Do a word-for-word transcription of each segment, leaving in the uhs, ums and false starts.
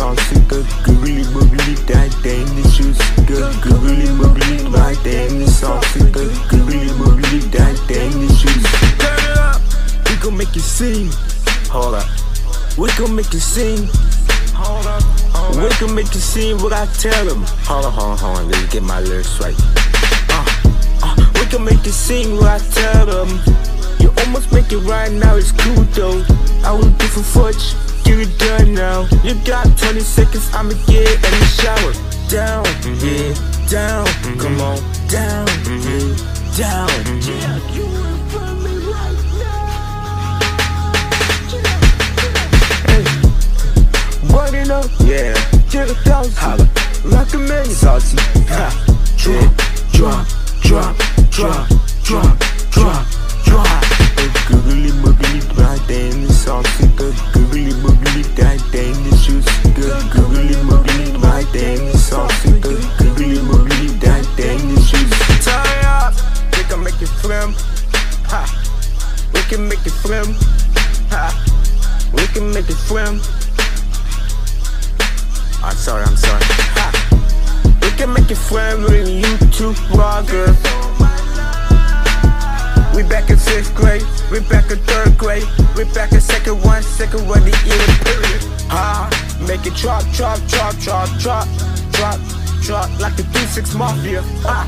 saucy, good googly boogly, that thing is juicy, good googly boogly, right there in the saucy, good googly boogly, that thing is juicy. Turn it up, we gon' make it sing. Hold up, we gon' make it sing. Hold up, hold up. We gon' make it sing what I tell them. Hold on, hold on, hold on, let me get my lyrics right. Uh, uh, we gon' make it sing what I tell them. You almost make it right now, it's cool though. I will do for fudge, get it done now. You got twenty seconds, I'ma get in the shower. Down, mm-hmm. yeah, down, mm-hmm. come on, down, mm-hmm. down. Mm-hmm. Yeah, you in front of me right now. Hey, running up, yeah, get a thousand, holla, like a man, saucy. Ha, drop, drop, drop, drop, drop, drop, drop. Googly boogly, right there in the saucy, good googly boogly, that thing is juicy, good googly boogly, right there in the saucy, good googly boogly, that thing is juicy. Turn up, we can make it flim, ha, we can make it flim, ha, we can make it flim. I'm sorry, I'm sorry, ha, we can make it flim with a YouTube blogger. We back in sixth grade, we back in third grade, we back in second one, second one, the year period. Ah, make it drop, drop, drop, drop, drop, drop, drop, like the D six Mafia. Ah,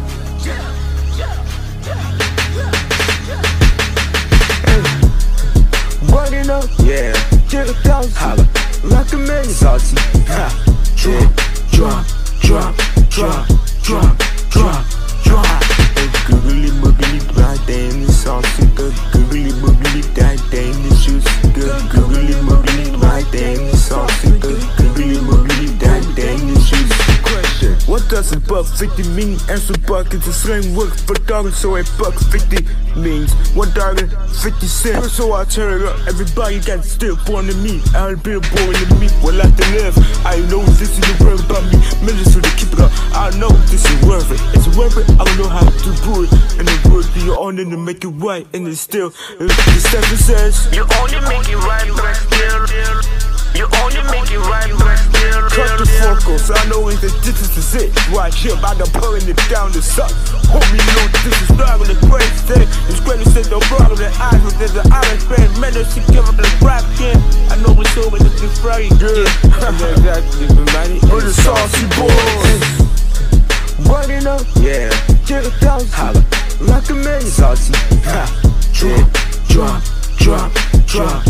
hey, running up, yeah, get a thousand, holla, like a man, saucy. Ha, drop, drop, drop, drop, drop, drop, drop. Googly boogly, right there in the saucy, good googly boogly, that thing is juicy, good googly boogly, right there in the saucy, good googly boogly, that thing is juicy. Question: what does a buck fifty mean? Answer: buck is a slang word for dog, so a buck fifty means one dollar fifty cents. So I turn it up, everybody got still born to me. I'll be born to me, well I to live. I know this is the word about me, millions to keep it up. I know this is worth it, it's worth it. I don't know how to do it, and the word that you're on it to make it right, and it's still. The Stephen says you only make it right, but still. You only make it right, but still. Cut the focus, I know it's the distance is it. Right here, I'm pulling it down the sun. Homie, you know this is not the great thing. It's great to say no problem, the eyes within the island fan. Man, she give up the rap again. I know it's over, it's been Friday, girl. Exactly, everybody. For the Saucey Boyz. Running up, yeah, get a thousand, holla, like a man, saucy. Ha, drop, drop, drop, drop,